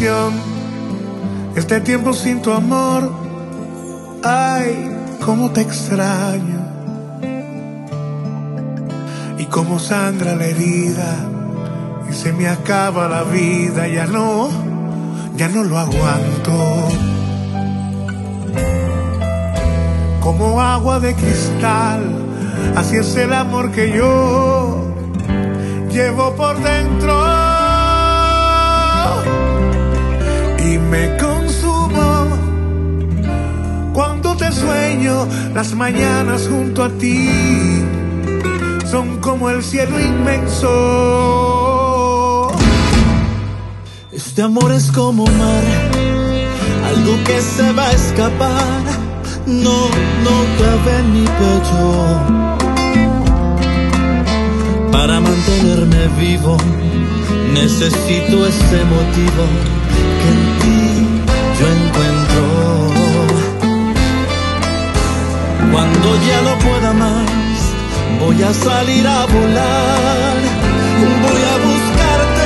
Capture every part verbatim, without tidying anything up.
canción. Este tiempo sin tu amor, ay, cómo te extraño. Y cómo sangra la herida y se me acaba la vida. Ya no, ya no lo aguanto. Como agua de cristal, así es el amor que yo llevo por dentro. Y me consumo cuando te sueño. Las mañanas junto a ti son como el cielo inmenso. Este amor es como mar, algo que se va a escapar. No, no cabe en mi pecho. Para mantenerme vivo necesito ese motivo que en ti yo encuentro. Cuando ya no pueda más, voy a salir a volar, voy a buscarte.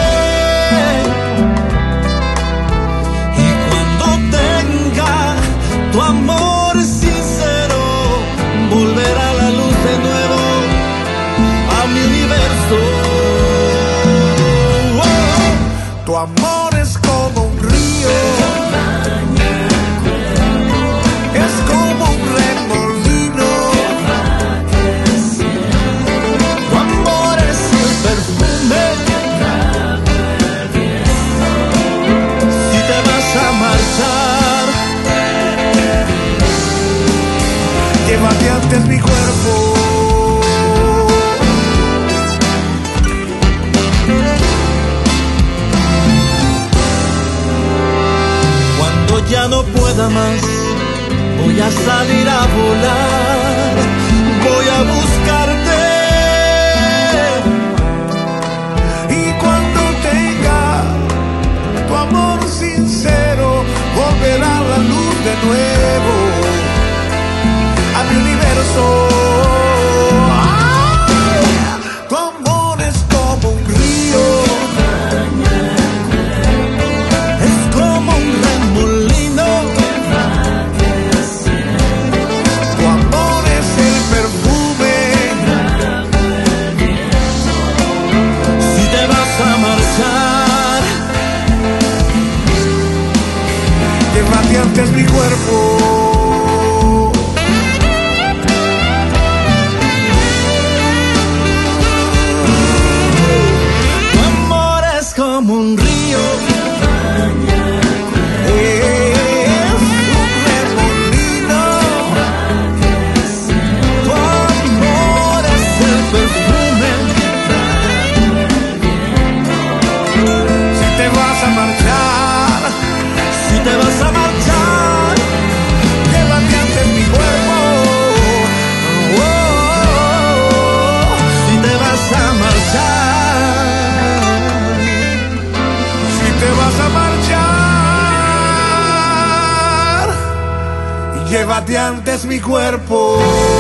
Y cuando tenga tu amor sincero, volverá la luz de nuevo a mi universo. Oh, tu amor es como un río, es como un remolino. Tu amor es el perfume. Si te vas a marchar, llévate antes mi cuerpo. Cuando ya no pueda más, voy a salir a volar, voy a buscarte. Y cuando tenga tu amor sincero, volverá la luz de nuevo a mi universo. ¡Ay! Tu amor es como un río, Es como un remolino. tu amor es el perfume. Si te vas a marchar, Llévate antes mi cuerpo. tu amor es como un río. Es un remolino. Tu amor es el perfume. Si te vas a marchar, Si te vas a marchar, llévate antes mi cuerpo. Oh, oh, oh. si te vas a marchar, Si te vas a marchar, llévate antes mi cuerpo.